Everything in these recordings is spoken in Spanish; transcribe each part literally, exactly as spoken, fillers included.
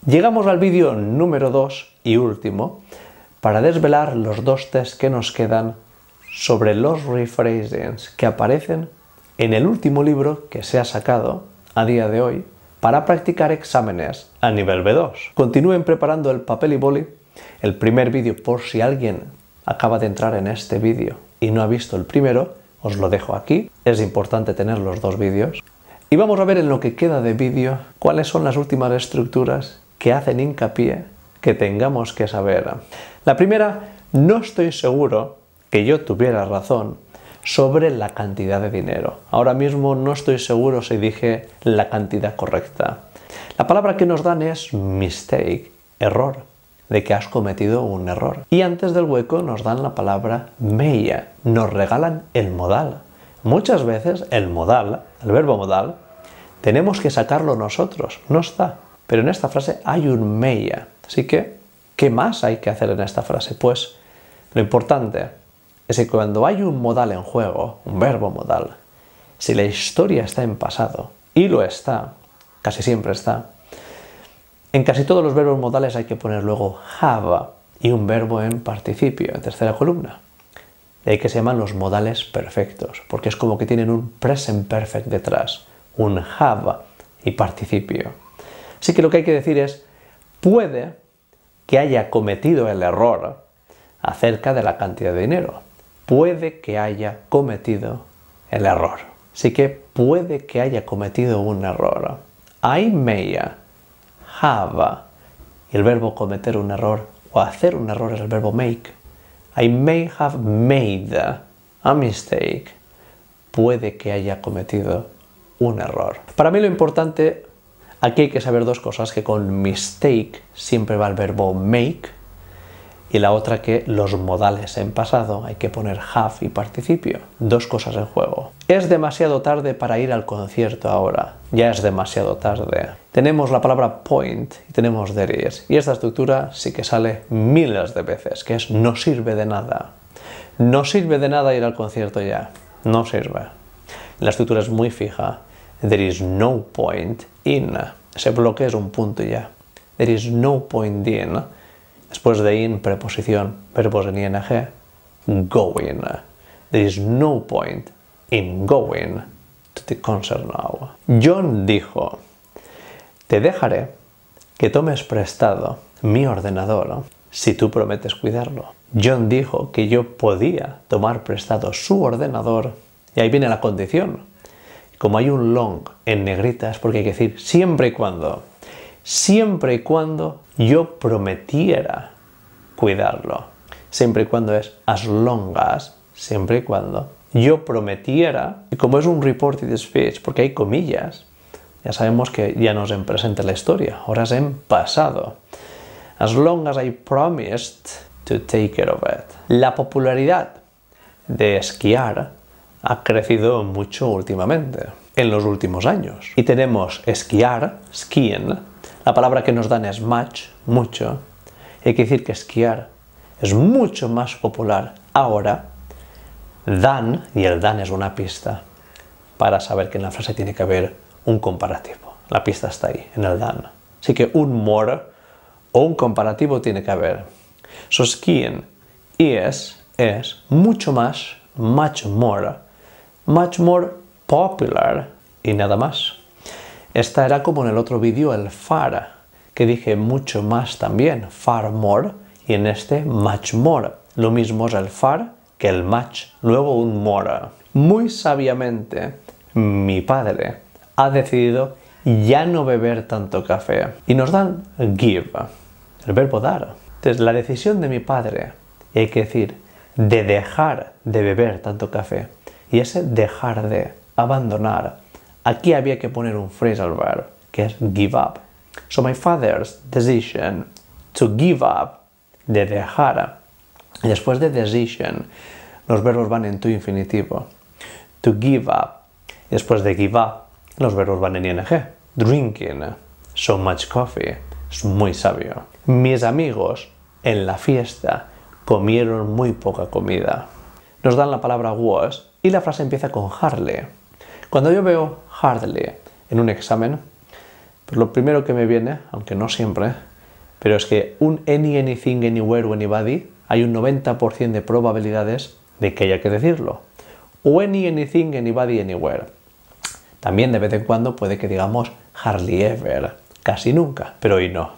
Llegamos al vídeo número dos y último para desvelar los dos tests que nos quedan sobre los rephrasings que aparecen en el último libro que se ha sacado a día de hoy para practicar exámenes a nivel B dos. Continúen preparando el papel y boli. El primer vídeo, por si alguien acaba de entrar en este vídeo y no ha visto el primero, os lo dejo aquí. Es importante tener los dos vídeos. Y vamos a ver en lo que queda de vídeo cuáles son las últimas estructuras que hacen hincapié que tengamos que saber. La primera, no estoy seguro que yo tuviera razón sobre la cantidad de dinero. Ahora mismo no estoy seguro si dije la cantidad correcta. La palabra que nos dan es mistake, error, de que has cometido un error. Y antes del hueco nos dan la palabra may, nos regalan el modal. Muchas veces el modal, el verbo modal, tenemos que sacarlo nosotros, no está. Pero en esta frase hay un may, así que, ¿qué más hay que hacer en esta frase? Pues lo importante es que cuando hay un modal en juego, un verbo modal, si la historia está en pasado, y lo está, casi siempre está, en casi todos los verbos modales hay que poner luego have y un verbo en participio, en tercera columna. De ahí que se llaman los modales perfectos, porque es como que tienen un present perfect detrás, un have y participio. Así que lo que hay que decir es, puede que haya cometido el error acerca de la cantidad de dinero. Puede que haya cometido el error. Así que puede que haya cometido un error. I may have, y el verbo cometer un error o hacer un error es el verbo make. I may have made a mistake. Puede que haya cometido un error. Para mí lo importante, aquí hay que saber dos cosas, que con mistake siempre va el verbo make, y la otra que los modales en pasado hay que poner have y participio. Dos cosas en juego. Es demasiado tarde para ir al concierto ahora. Ya es demasiado tarde. Tenemos la palabra point y tenemos there is. Y esta estructura sí que sale miles de veces, que es no sirve de nada. No sirve de nada ir al concierto ya. No sirve. La estructura es muy fija. There is no point in. Ese bloque es un punto y ya. There is no point in. Después de in, preposición, verbos en ing, going. There is no point in going to the concert now. John dijo, te dejaré que tomes prestado mi ordenador si tú prometes cuidarlo. John dijo que yo podía tomar prestado su ordenador y ahí viene la condición. Como hay un long en negrita es porque hay que decir siempre y cuando. Siempre y cuando yo prometiera cuidarlo. Siempre y cuando es as long as, siempre y cuando yo prometiera, y como es un reported speech, porque hay comillas, ya sabemos que ya no es en presente la historia, ahora es en pasado. As long as I promised to take care of it. La popularidad de esquiar ha crecido mucho últimamente, en los últimos años. Y tenemos esquiar, skiing. La palabra que nos dan es much, mucho. Hay que decir que esquiar es mucho más popular ahora than, y el than es una pista para saber que en la frase tiene que haber un comparativo. La pista está ahí, en el than. Así que un more o un comparativo tiene que haber. So skiing is, es mucho más, much more, much more popular y nada más. Esta era como en el otro vídeo el far, que dije mucho más también, far more, y en este much more. Lo mismo es el far que el much, luego un more. Muy sabiamente, mi padre ha decidido ya no beber tanto café. Y nos dan give, el verbo dar. Entonces, la decisión de mi padre, y hay que decir, de dejar de beber tanto café, y ese dejar de, abandonar, aquí había que poner un phrasal verb, que es give up. So my father's decision to give up, de dejar, y después de decision, los verbos van en tu infinitivo. To give up, y después de give up, los verbos van en ing. Drinking, so much coffee, es muy sabio. Mis amigos en la fiesta comieron muy poca comida. Nos dan la palabra was y la frase empieza con hardly. Cuando yo veo hardly en un examen, Pues lo primero que me viene, aunque no siempre, pero es que un any, anything, anywhere o anybody, hay un noventa por ciento de probabilidades de que haya que decirlo. O any, anything, anybody, anywhere. También de vez en cuando puede que digamos hardly ever, casi nunca, pero hoy no.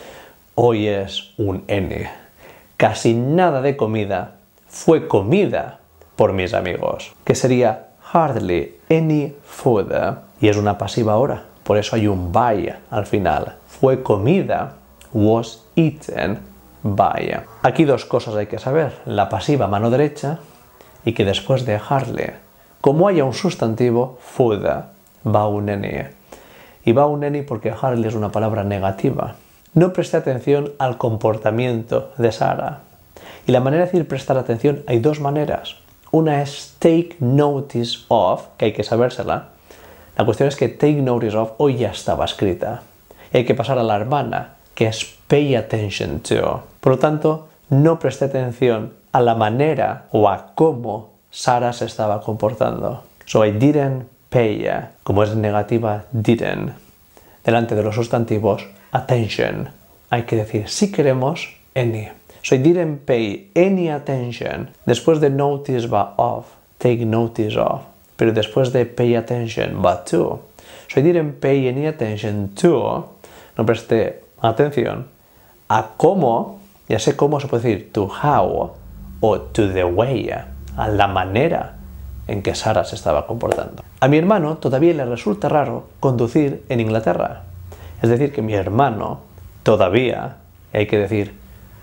Hoy es un any. Casi nada de comida fue comida por mis amigos, que sería hardly any food. Y es una pasiva ahora, por eso hay un by al final. Fue comida, was eaten by. Aquí dos cosas hay que saber. La pasiva mano derecha y que después de hardly, como haya un sustantivo, food, va un any. Y va un any porque hardly es una palabra negativa. No presté atención al comportamiento de Sara. Y la manera de decir prestar atención hay dos maneras. Una es take notice of, que hay que sabérsela. La cuestión es que take notice of hoy ya estaba escrita. Y hay que pasar a la hermana, que es pay attention to. Por lo tanto, no presté atención a la manera o a cómo Sara se estaba comportando. So I didn't pay, como es negativa, didn't. Delante de los sustantivos, attention. Hay que decir, si queremos, any. So I didn't pay any attention. Después de notice va of, take notice of. Pero después de pay attention va to. So I didn't pay any attention to. No presté atención a cómo, ya sé cómo se puede decir to how o to the way, a la manera en que Sara se estaba comportando. A mi hermano todavía le resulta raro conducir en Inglaterra. Es decir, que mi hermano todavía, hay que decir,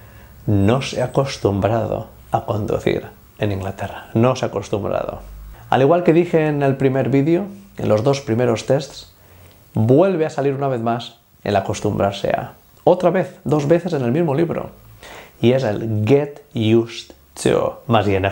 no se ha acostumbrado a conducir en Inglaterra. No se ha acostumbrado. Al igual que dije en el primer vídeo, en los dos primeros tests, vuelve a salir una vez más el acostumbrarse a. Otra vez, dos veces en el mismo libro. Y es el get used to más ing.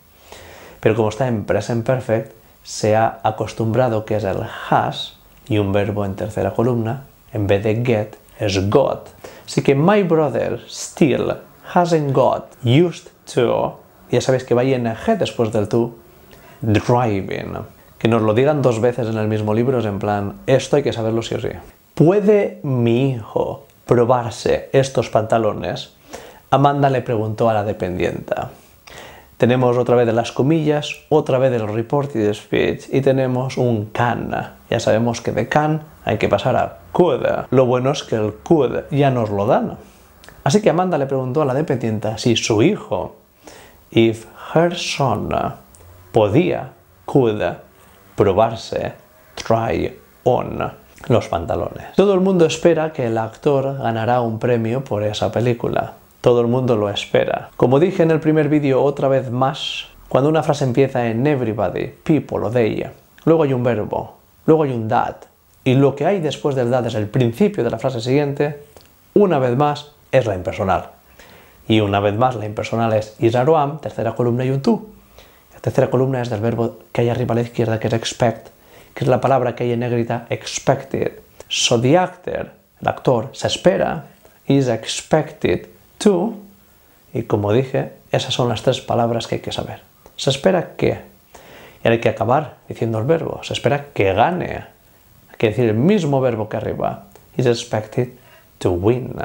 Pero como está en present perfect, se ha acostumbrado que es el has y un verbo en tercera columna, en vez de get, es got. Así que my brother still hasn't got used to, ya sabéis que va ing después del to, driving. Que nos lo digan dos veces en el mismo libro es en plan, esto hay que saberlo sí o sí. ¿Puede mi hijo probarse estos pantalones? Amanda le preguntó a la dependienta. Tenemos otra vez de las comillas, otra vez del reported speech y tenemos un can. Ya sabemos que de can hay que pasar a could. Lo bueno es que el could ya nos lo dan. Así que Amanda le preguntó a la dependienta si su hijo, if her son, podía, could, probarse, try on los pantalones. Todo el mundo espera que el actor ganará un premio por esa película. Todo el mundo lo espera. Como dije en el primer vídeo otra vez más, cuando una frase empieza en everybody, people o they, luego hay un verbo, luego hay un that, y lo que hay después del that es el principio de la frase siguiente, una vez más es la impersonal. Y una vez más la impersonal es is are o am, tercera columna y un to. La tercera columna es del verbo que hay arriba a la izquierda, que es expect, que es la palabra que hay en negrita, expected. So the actor, el actor, se espera, is expected to, y como dije, esas son las tres palabras que hay que saber. Se espera que, y ahora hay que acabar diciendo el verbo, se espera que gane. Hay que decir el mismo verbo que arriba, is expected to win.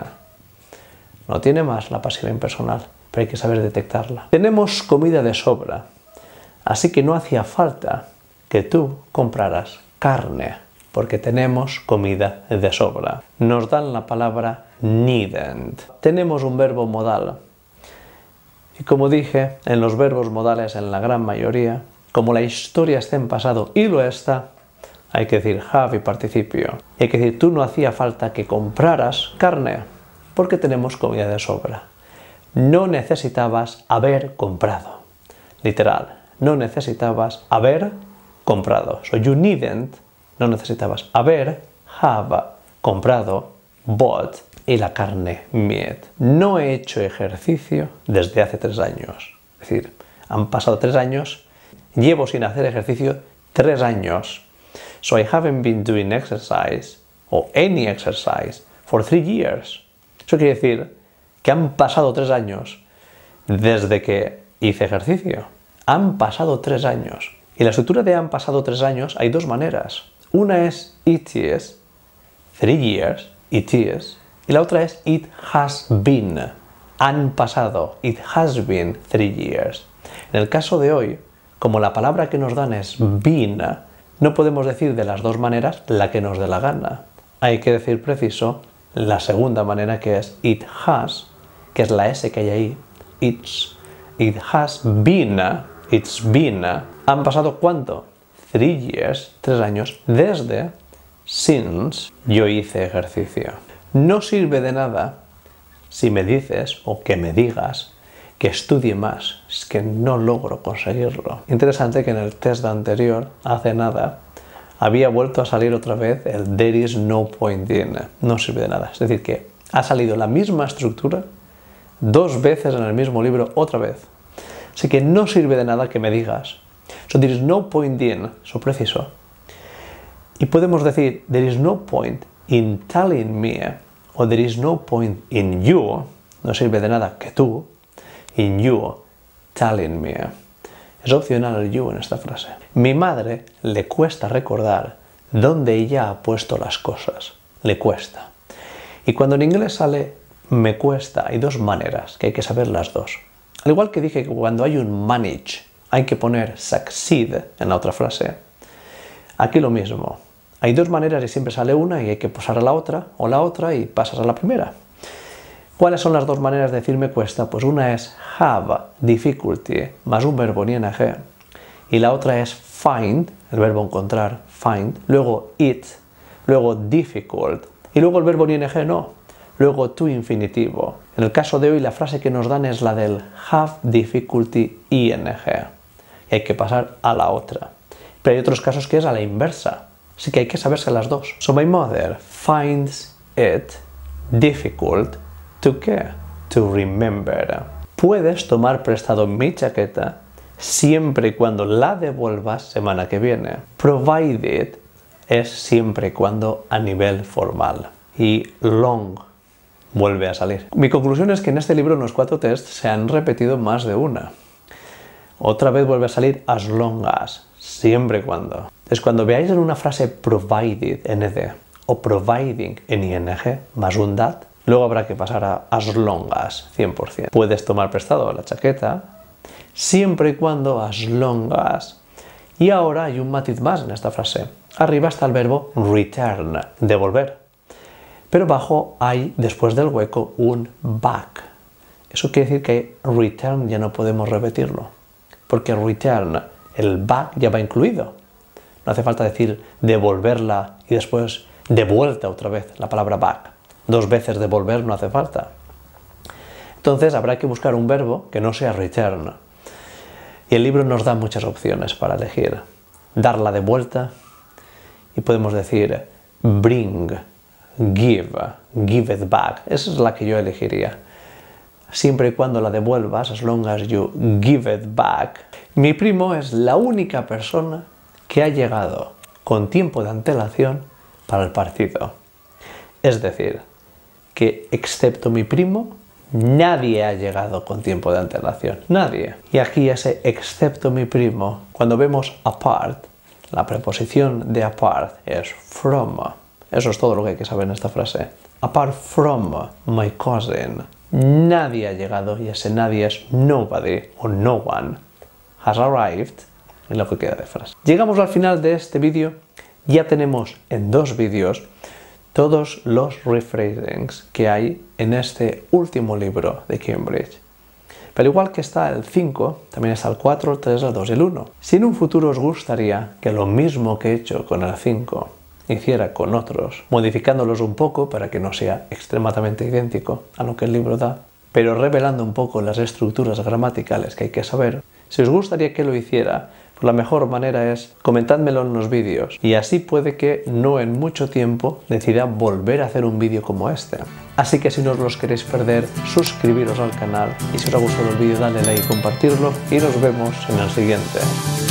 No tiene más la pasiva impersonal, pero hay que saber detectarla. Tenemos comida de sobra, así que no hacía falta que tú compraras carne, porque tenemos comida de sobra. Nos dan la palabra needn't. Tenemos un verbo modal. Y como dije, en los verbos modales, en la gran mayoría, como la historia está en pasado y lo está, hay que decir have y participio. Y hay que decir, tú no hacía falta que compraras carne, porque tenemos comida de sobra. No necesitabas haber comprado. Literal, no necesitabas haber comprado. So you needn't, no necesitabas haber, have, comprado, bought, y la carne, meat. No he hecho ejercicio desde hace tres años. Es decir, han pasado tres años, llevo sin hacer ejercicio tres años. So I haven't been doing exercise, o any exercise, for three years. Eso quiere decir que han pasado tres años desde que hice ejercicio. Han pasado tres años. Y la estructura de han pasado tres años hay dos maneras. Una es it is three years, it is. Y la otra es it has been. Han pasado. It has been three years. En el caso de hoy, como la palabra que nos dan es been, no podemos decir de las dos maneras la que nos dé la gana. Hay que decir preciso la segunda manera, que es it has, que es la S que hay ahí, it's. It has been, it's been. ¿Han pasado cuánto? Three years, tres años, desde, since, yo hice ejercicio. No sirve de nada si me dices, o que me digas, que estudie más. Es que no logro conseguirlo. Interesante que en el test anterior, hace nada, había vuelto a salir otra vez el there is no point in. No sirve de nada. Es decir, que ha salido la misma estructura dos veces en el mismo libro otra vez. Así que no sirve de nada que me digas. So there is no point in, eso preciso. Y podemos decir there is no point in telling me, o there is no point in you, no sirve de nada que tú, in you telling me. Es opcional el you en esta frase. Mi madre le cuesta recordar dónde ella ha puesto las cosas. Le cuesta. Y cuando en inglés sale me cuesta, hay dos maneras, que hay que saber las dos. Al igual que dije que cuando hay un manage, hay que poner succeed en la otra frase. Aquí lo mismo. Hay dos maneras y siempre sale una y hay que pasar a la otra, o la otra y pasas a la primera. ¿Cuáles son las dos maneras de decir me cuesta? Pues una es have difficulty más un verbo en ing, y la otra es find, el verbo encontrar, find, luego it, luego difficult, y luego el verbo en ing no. Luego to infinitivo. En el caso de hoy la frase que nos dan es la del have difficulty ing. Y hay que pasar a la otra. Pero hay otros casos que es a la inversa. Así que hay que saberse las dos. So my mother finds it difficult to care, to remember. Puedes tomar prestado mi chaqueta siempre y cuando la devuelvas semana que viene. Provided es siempre y cuando a nivel formal. Y long vuelve a salir. Mi conclusión es que en este libro en los cuatro tests se han repetido más de una. Otra vez vuelve a salir as long as, siempre y cuando. Entonces cuando veáis en una frase provided, nd, o providing en ing, más un that, luego habrá que pasar a as long as, cien por cien. Puedes tomar prestado la chaqueta, siempre y cuando as long as. Y ahora hay un matiz más en esta frase. Arriba está el verbo return, devolver. Pero abajo hay, después del hueco, un back. Eso quiere decir que return ya no podemos repetirlo. Porque return, el back ya va incluido. No hace falta decir devolverla y después de vuelta otra vez, la palabra back. Dos veces devolver no hace falta. Entonces habrá que buscar un verbo que no sea return. Y el libro nos da muchas opciones para elegir. Darla de vuelta y podemos decir bring, give, give it back. Esa es la que yo elegiría. Siempre y cuando la devuelvas, as long as you give it back. Mi primo es la única persona que ha llegado con tiempo de antelación para el partido. Es decir, que excepto mi primo, nadie ha llegado con tiempo de antelación. Nadie. Y aquí ese excepto mi primo, cuando vemos apart, la preposición de apart es from. Eso es todo lo que hay que saber en esta frase. Apart from my cousin. Nadie ha llegado y ese nadie es nobody o no one has arrived en lo que queda de frase. Llegamos al final de este vídeo. Ya tenemos en dos vídeos todos los rephrasings que hay en este último libro de Cambridge. Pero igual que está el cinco, también está el cuatro, el tres, el dos y el uno. Si en un futuro os gustaría que lo mismo que he hecho con el cinco hiciera con otros, modificándolos un poco para que no sea extremadamente idéntico a lo que el libro da, pero revelando un poco las estructuras gramaticales que hay que saber, si os gustaría que lo hiciera, pues la mejor manera es comentádmelo en los vídeos y así puede que no en mucho tiempo decida volver a hacer un vídeo como este. Así que si no os los queréis perder, suscribiros al canal y si os ha gustado el vídeo, dale like y compartirlo y nos vemos en el siguiente.